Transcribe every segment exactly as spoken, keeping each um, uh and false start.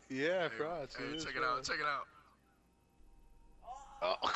Yeah, frauds. Hey, It check is it out. frauds. Check it out. Oh.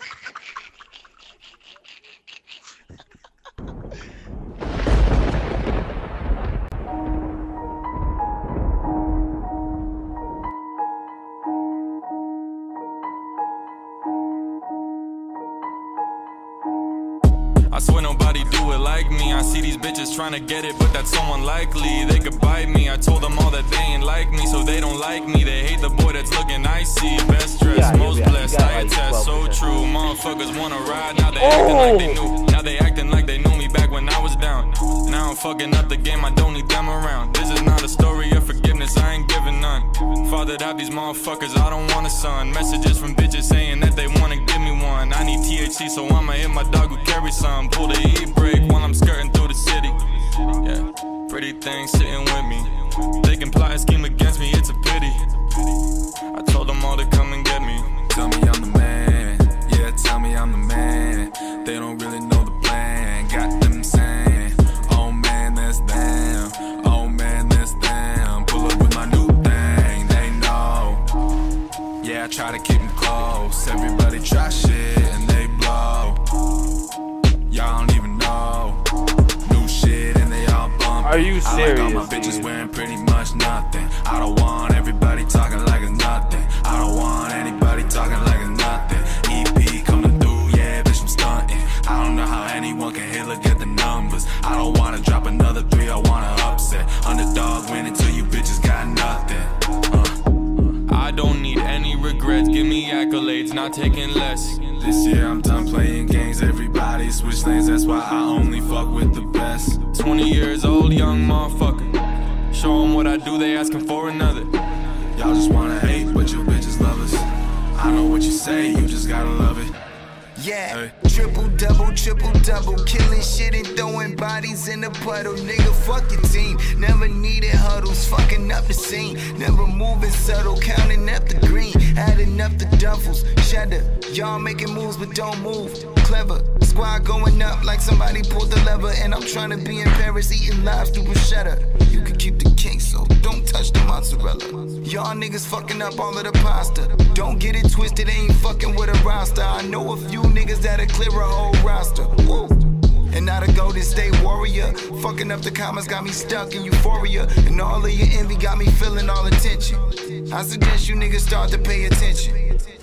I swear nobody do it like me. I see these bitches trying to get it, but that's so unlikely. They could bite me. I told them all that they ain't like me, so they don't like me. They hate the boy that's looking icy. Best dressed, Yeah, most yeah, blessed. yeah, I like attest, so twelve percent. true. Motherfuckers wanna ride, now they acting like they knew. Now they acting like they knew me back when I was down. Now I'm fucking up the game, I don't need them around. This is not a story of forgiveness, I ain't giving none. Fathered out these motherfuckers, I don't want a son. Messages from bitches saying that they wanna give me one. I need T H C, so I'ma hit my dog who carries some. Pull the e-brake while I'm skirting through the city. Yeah, pretty things sitting with me. They can plot and scheme against me, it's a pity. I told them all to come and get me. Tell me I'm the man, yeah, tell me I'm the man. They don't really know the plan, got them saying, oh man, that's them, oh man, that's them. Pull up with my new thing, they know. Yeah, I try to keep them close. Everybody try shit and they blow. Y'all don't even know. New shit and they all bump. Are you serious? I like all my bitches dude? wearing pretty much nothing. I don't want everybody talking like it's nothing. I don't want anybody talking like it's nothing. E P coming through, yeah, bitch, I'm stunting. I don't know how anyone can hit, look at the numbers. I don't wanna drop another three, I wanna upset. Underdog win until you bitches got nothing. Uh. I don't need any regrets, give me accolades, not taking less. This year I'm done playing games, everybody switch lanes, that's why I only fuck with the best. Twenty years old, young motherfucker. Show them what I do, they asking for another. Y'all just wanna hate, but your bitches love us. I know what you say, you just gotta love it. Yeah, Hey. triple double, triple double, killing shit and throwing bodies in the puddle. Nigga, fuck your team. Never needed huddles, fucking up the scene. Never moving subtle, counting up the green, adding up the duffels. Cheddar, y'all making moves but don't move. Clever, squad going up like somebody pulled the lever. And I'm trying to be in Paris eating lobster with cheddar. You can keep the king, so don't touch the mozzarella. Y'all niggas fucking up all of the pasta. Don't get it twisted, ain't fucking with a roster. I know a few niggas that'll clear a whole roster. Woo. And now the Golden State Warrior. Fucking up the comments got me stuck in euphoria. And all of your envy got me feeling all attention. I suggest you niggas start to pay attention.